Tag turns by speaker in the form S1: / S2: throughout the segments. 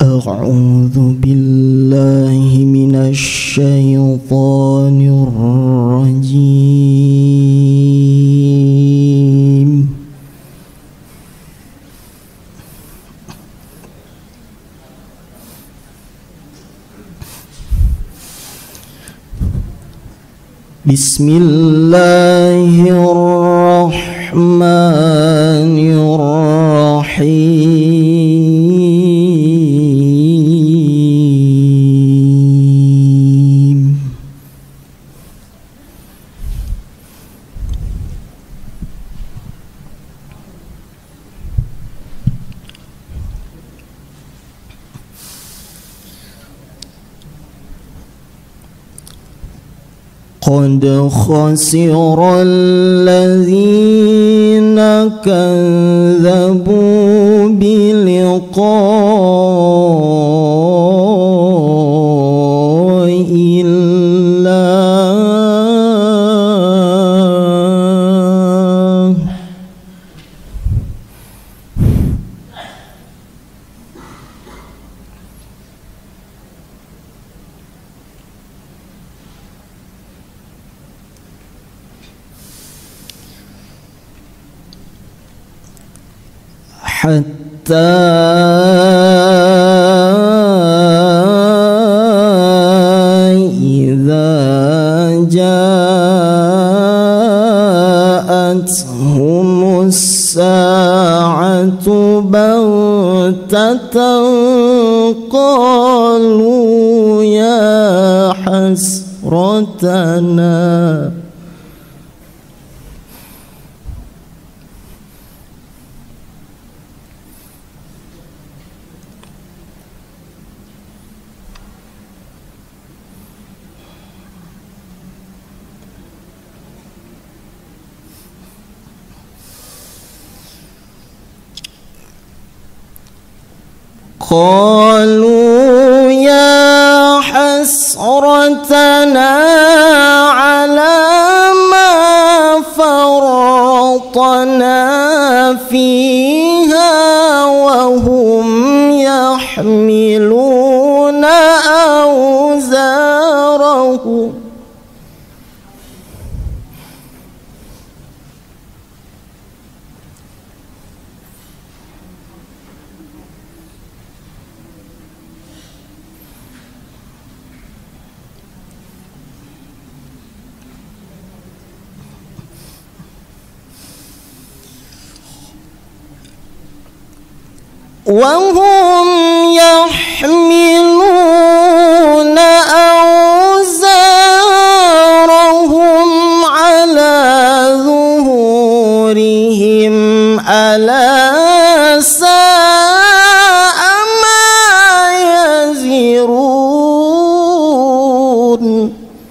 S1: أعوذ بالله من الشيطان الرجيم. بسم الله الرحمن الرحيم. قد خسر الذين كذبوا بلقاء الله. حتى إذا جاءتهم الساعة بغتة قالوا يا حسرتنا قالوا يا حسرتنا على ما فرطنا فيها وهم يحملون أوزارهم. وهم يحملون أوزارهم على ظهورهم ألا ساء ما يزرون.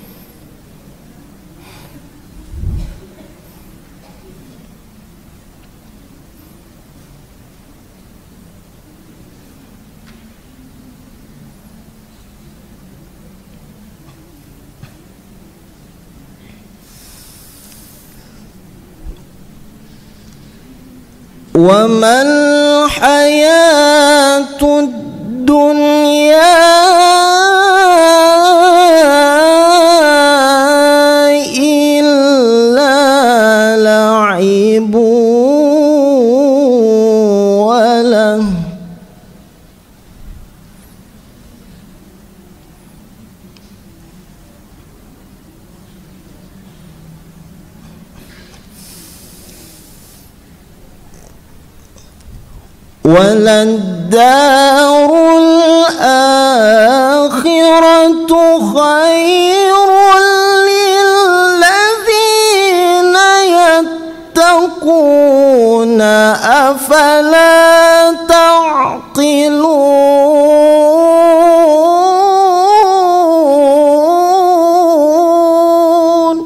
S1: وما الحياة الدنيا إلا لعب وله وللدار الآخرة خير للذين يتقون أفلا تعقلون.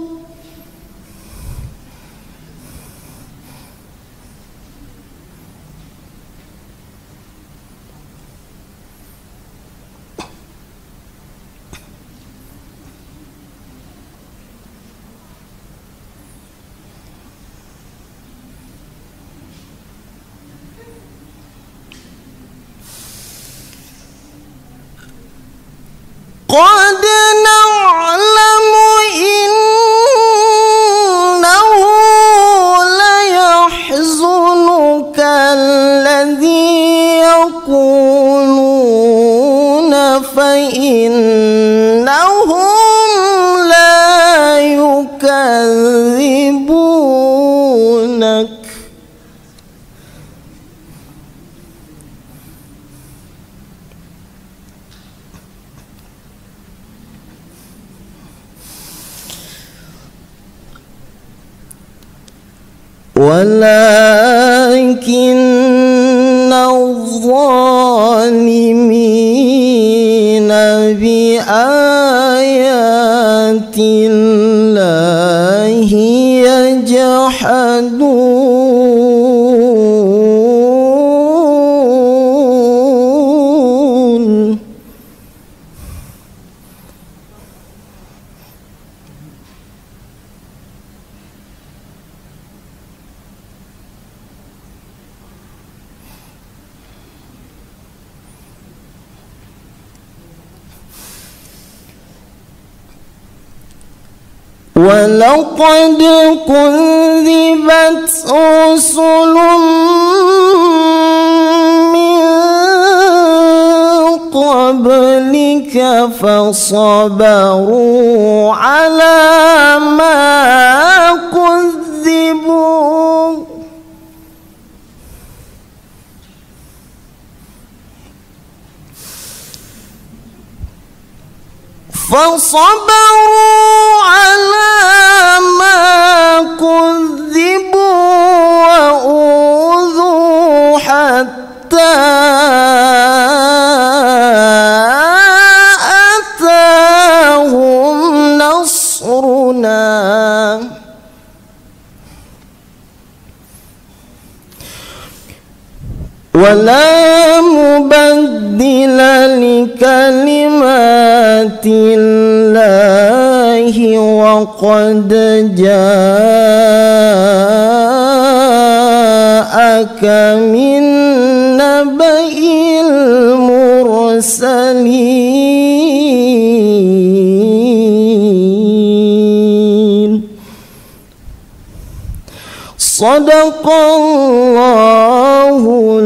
S1: قد نعلم إنه ليحزنك الذي يقولون فإنهم لا يكذبونك ولكن الظالمين بآيات الله يجحدون ولقد كذبت رسل من قبلك فصبروا على ما كذبوا على ما كذبوا وأوذوا حتى أتاهم نصرنا ولا مبدل لكلمات الله وقد جاءك من نبأ المرسلين صدق الله